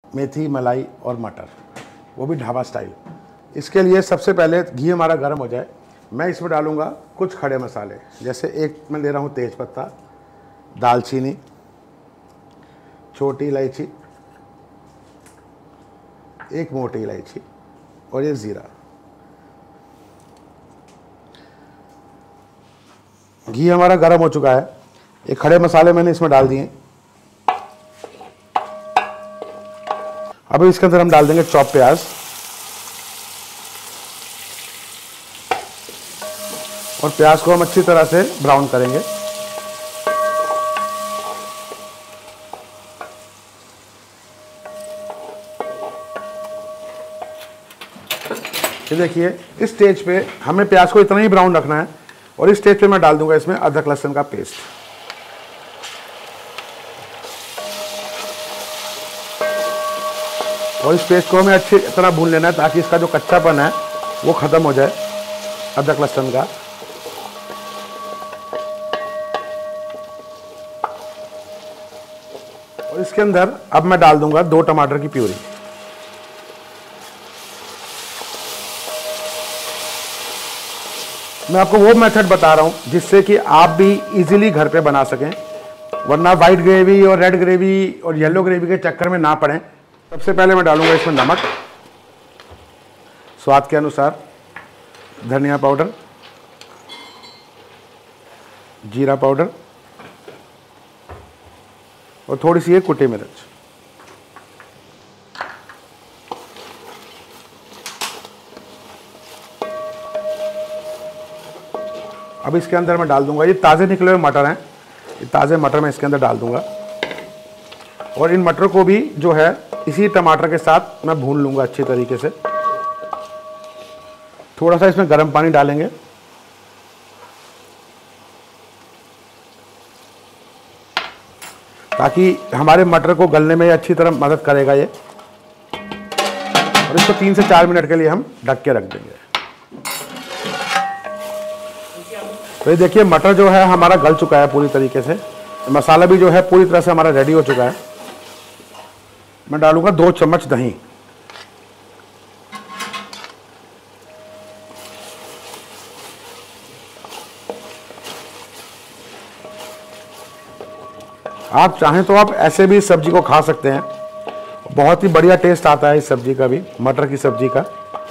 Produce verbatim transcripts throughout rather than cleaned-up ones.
मेथी, मलाई और मटर, वो भी ढाबा स्टाइल। इसके लिए सबसे पहले घी हमारा गर्म हो जाए, मैं इसमें डालूँगा कुछ खड़े मसाले। जैसे एक मैं ले रहा हूँ तेज़पत्ता, दालचीनी, छोटी इलायची, एक मोटी इलायची और ये ज़ीरा। घी हमारा गर्म हो चुका है, ये खड़े मसाले मैंने इसमें डाल दिए। अब इसके अंदर हम डाल देंगे चॉप प्याज और प्याज को हम अच्छी तरह से ब्राउन करेंगे। ये देखिए, इस स्टेज पे हमें प्याज को इतना ही ब्राउन रखना है और इस स्टेज पे मैं डाल दूंगा इसमें अदरक लहसुन का पेस्ट। और इस पेस्ट को हमें अच्छी तरह भून लेना है ताकि इसका जो कच्चापन है वो ख़त्म हो जाए अदरक लहसुन का। और इसके अंदर अब मैं डाल दूंगा दो टमाटर की प्यूरी। मैं आपको वो मेथड बता रहा हूं जिससे कि आप भी इजीली घर पे बना सकें, वरना वाइट ग्रेवी और रेड ग्रेवी और येलो ग्रेवी के चक्कर में ना पड़ें। सबसे पहले मैं डालूंगा इसमें नमक, स्वाद के अनुसार, धनिया पाउडर, जीरा पाउडर और थोड़ी सी ये कुटी मिर्च। अब इसके अंदर मैं डाल दूंगा, ये ताज़े निकले हुए मटर हैं, ये ताज़े मटर मैं इसके अंदर डाल दूंगा और इन मटर को भी जो है इसी टमाटर के साथ मैं भून लूंगा अच्छी तरीके से। थोड़ा सा इसमें गर्म पानी डालेंगे ताकि हमारे मटर को गलने में अच्छी तरह मदद करेगा ये। और इसको तीन से चार मिनट के लिए हम ढक के रख देंगे। तो ये देखिए, मटर जो है हमारा गल चुका है पूरी तरीके से, मसाला भी जो है पूरी तरह से हमारा रेडी हो चुका है। मैं डालूंगा दो चम्मच दही। आप चाहें तो आप ऐसे भी सब्जी को खा सकते हैं, बहुत ही बढ़िया टेस्ट आता है इस सब्जी का भी, मटर की सब्जी का।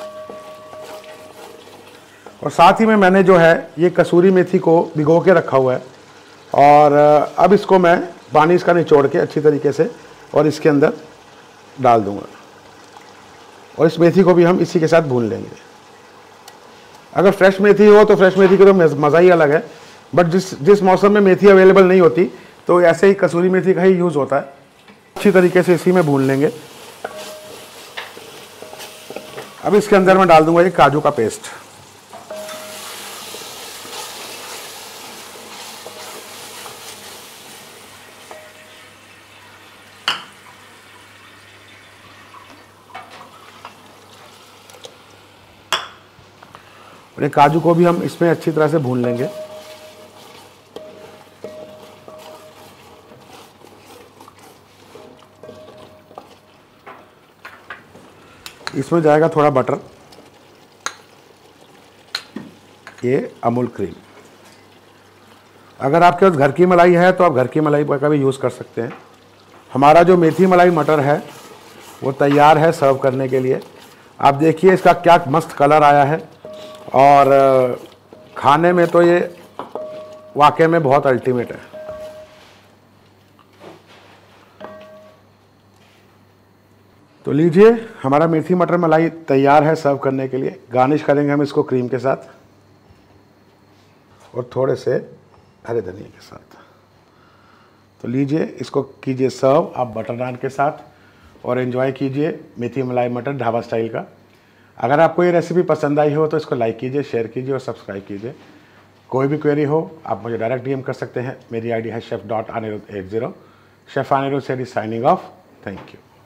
और साथ ही में मैंने जो है ये कसूरी मेथी को भिगो के रखा हुआ है और अब इसको मैं पानी इसका निचोड़ के अच्छी तरीके से और इसके अंदर डाल दूंगा और इस मेथी को भी हम इसी के साथ भून लेंगे। अगर फ्रेश मेथी हो तो फ्रेश मेथी का तो मज़ा ही अलग है, बट जिस जिस मौसम में मेथी अवेलेबल नहीं होती तो ऐसे ही कसूरी मेथी का ही यूज़ होता है। अच्छी तरीके से इसी में भून लेंगे। अब इसके अंदर मैं डाल दूंगा ये काजू का पेस्ट। और ये काजू को भी हम इसमें अच्छी तरह से भून लेंगे। इसमें जाएगा थोड़ा बटर, ये अमूल क्रीम। अगर आपके पास घर की मलाई है तो आप घर की मलाई का भी यूज़ कर सकते हैं। हमारा जो मेथी मलाई मटर है वो तैयार है सर्व करने के लिए। आप देखिए इसका क्या मस्त कलर आया है और खाने में तो ये वाकई में बहुत अल्टीमेट है। तो लीजिए, हमारा मेथी मटर मलाई तैयार है सर्व करने के लिए। गार्निश करेंगे हम इसको क्रीम के साथ और थोड़े से हरे धनिया के साथ। तो लीजिए, इसको कीजिए सर्व आप बटर नान के साथ और एंजॉय कीजिए मेथी मलाई मटर ढाबा स्टाइल का। अगर आपको ये रेसिपी पसंद आई हो तो इसको लाइक कीजिए, शेयर कीजिए और सब्सक्राइब कीजिए। कोई भी क्वेरी हो आप मुझे डायरेक्ट डीएम कर सकते हैं। मेरी आईडी है chef dot Anirudh at zero. Chef Anirudh से साइनिंग ऑफ। Thank you.